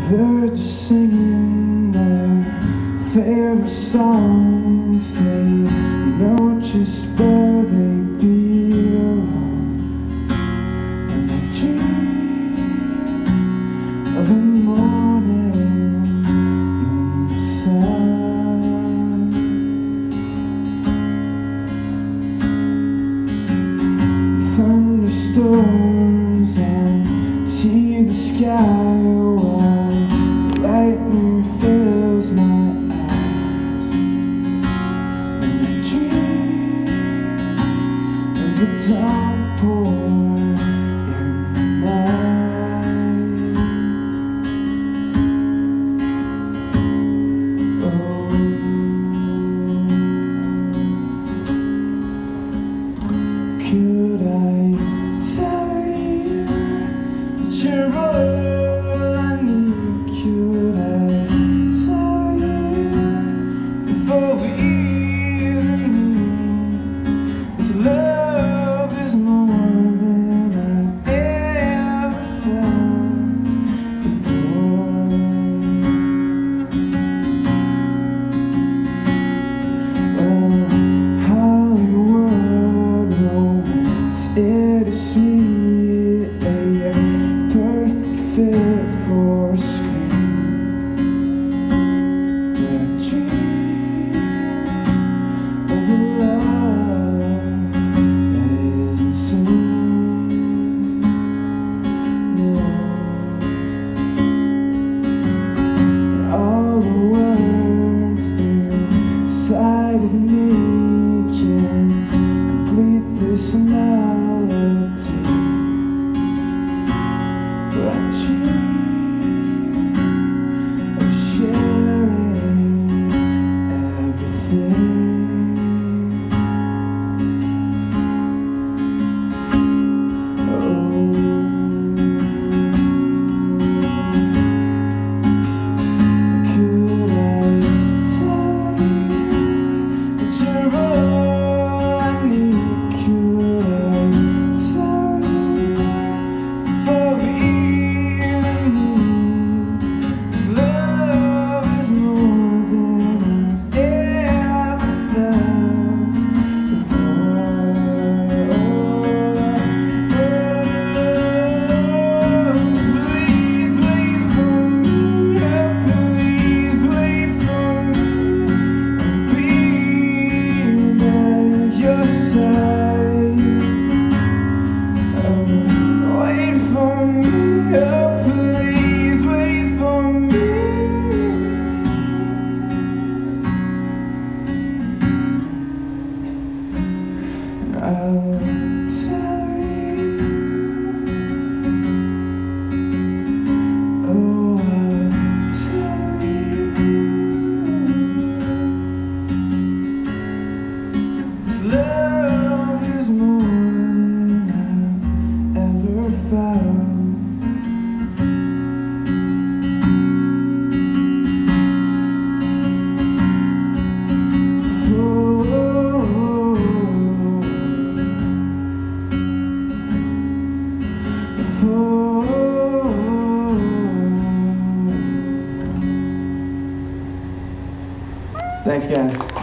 Birds are singing their favorite songs. They know just where they belong. And I dream of a morning in the sun. Thunderstorms empty the sky while lightning fills my eyes. And I dream of a downpour in the night. Oh, could I tell you that you're all I need? Could I tell you before we even meet? If love is more than I've ever felt before. Well, Hollywood romance, it is sweet, a perfect fit for a screen. But I dream of a love that isn't seen. No. And all the words inside of me can't complete this melody. But I dream of sharing everything. Oh, could I tell you that you're all I need? Could I tell you before we even meet? 'Cause love is more than I've ever felt before. Please wait for me, oh, please wait for me. I'll be by your side. Oh, wait for me, oh, please wait for me. I'll tell you, oh, I'll tell you, 'cause love is more than I've ever found. Thanks, guys.